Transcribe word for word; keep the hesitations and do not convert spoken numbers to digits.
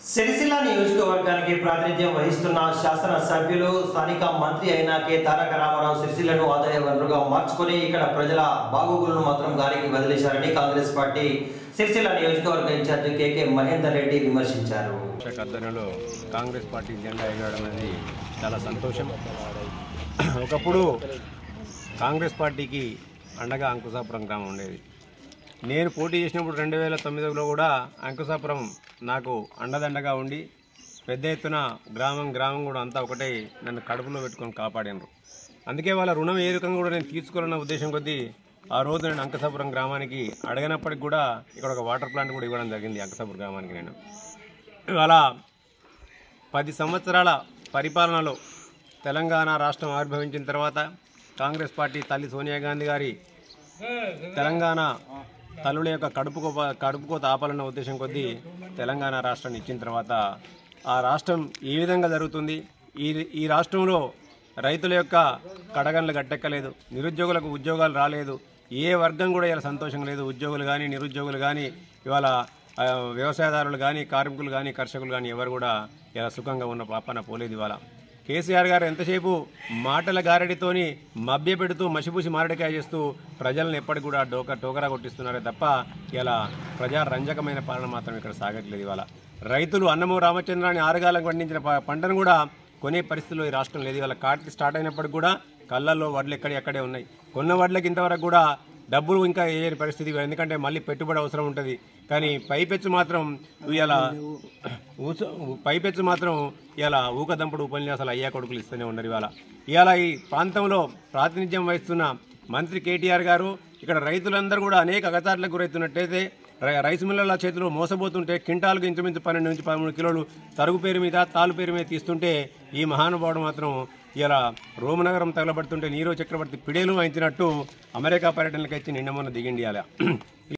సిరిసిల్ల నియోజకవర్గానికి ప్రాతినిధ్యం వహిస్తున్న శాసన సభ్యులు స్థానిక మంత్రి అయిన కె తారక రామారావు సిరిసిల్లను ఆదాయ వనరుగా మార్చుకొని ఇక్కడ ప్రజల బాగోగులను మాత్రం గాలికి వదిలేశారని కాంగ్రెస్ పార్టీ సిరిసిల్ల నియోజకవర్గ ఇన్ఛార్జి కెకే మహేందర్ రెడ్డి విమర్శించారు. ఆధ్వర్యంలో కాంగ్రెస్ పార్టీ జెండా ఎగరడం అనేది చాలా సంతోషం. ఒకప్పుడు కాంగ్రెస్ పార్టీకి అండగా అంకుశాపురం గ్రామం ఉండేది. నేను పోటీ చేసినప్పుడు రెండు వేల తొమ్మిదిలో కూడా అంకుశాపురం నాకు అండదండగా ఉండి పెద్ద ఎత్తున గ్రామం గ్రామం కూడా అంతా ఒకటే నన్ను కడుపులో పెట్టుకొని కాపాడినారు. అందుకే వాళ్ళ రుణం ఏ రకంగా కూడా నేను తీర్చుకోవాలన్న ఉద్దేశం కొద్దీ ఆ రోజు నేను అంకుశాపురం గ్రామానికి అడగనప్పటికి కూడా ఇక్కడ ఒక వాటర్ ప్లాంట్ కూడా ఇవ్వడం జరిగింది. అంకుశాపురం గ్రామానికి నేను ఇవాళ పది సంవత్సరాల పరిపాలనలో తెలంగాణ రాష్ట్రం ఆవిర్భవించిన తర్వాత కాంగ్రెస్ పార్టీ తల్లి సోనియా గాంధీ గారి తెలంగాణ తల్లుల యొక్క కడుపుకో కడుపుకోత ఆపాలన్న ఉద్దేశం కొద్దీ తెలంగాణ రాష్ట్రాన్ని ఇచ్చిన తర్వాత ఆ రాష్ట్రం ఏ విధంగా జరుగుతుంది, ఈ ఈ రాష్ట్రంలో రైతుల యొక్క కడగండ్లు గట్టెక్కలేదు, నిరుద్యోగులకు ఉద్యోగాలు రాలేదు, ఏ వర్గం కూడా ఇలా సంతోషంగా లేదు. ఉద్యోగులు కానీ నిరుద్యోగులు కానీ ఇవాళ వ్యవసాయదారులు కానీ కార్మికులు కానీ కర్షకులు కానీ ఎవరు కూడా ఇలా సుఖంగా ఉన్న పాపన పోలేదు. ఇవాళ కేసీఆర్ గారు ఎంతసేపు మాటల గారడితోని మభ్య పెడుతూ మసిపూసి మారడికాయ చేస్తూ ప్రజలను ఎప్పటికి కూడా డోక టోకరా కొట్టిస్తున్నారే తప్ప ఇలా ప్రజారంజకమైన పాలన మాత్రం ఇక్కడ సాగట్లేదు. ఇవాళ రైతులు అన్నమో రామచంద్రాన్ని ఆరుగాలకు పండించిన పంటను కూడా కొనే పరిస్థితుల్లో ఈ రాష్ట్రం లేదు. ఇవాళ కార్తీక స్టార్ట్ అయినప్పటికి కూడా కళ్ళల్లో వడ్లు ఎక్కడి అక్కడే ఉన్నాయి. కొన్న వడ్లకి ఇంతవరకు కూడా డబ్బులు ఇంకా ఏ పరిస్థితి, ఎందుకంటే మళ్ళీ పెట్టుబడి అవసరం ఉంటుంది. కానీ పైపెచ్చు మాత్రం ఇలా పైపెచ్చు మాత్రం ఇలా ఊకదంపుడు ఉపన్యాసాలు అయ్యా కొడుకులు ఇస్తూనే ఉన్నారు. ఇవాళ ఇవాళ ఈ ప్రాంతంలో ప్రాతినిధ్యం వహిస్తున్న మంత్రి కేటీఆర్ గారు ఇక్కడ రైతులందరూ కూడా అనేక అగచాట్లకు గురవుతున్నట్టయితే రైస్ మిల్లర్ల చేతిలో మోసపోతుంటే క్వింటాల్కు ఇంచుమించు పన్నెండు నుంచి పదమూడు కిలోలు తరుగు పేరు మీద తాలు పేరు మీద తీస్తుంటే ఈ మహానుభావుడు మాత్రం ఇలా రోమనగరం తగలబడుతుంటే నీరో చక్రవర్తి పిడేలు వాయించినట్టు అమెరికా పర్యటనలకు వచ్చి నిండమన్న దిగిండి. అలా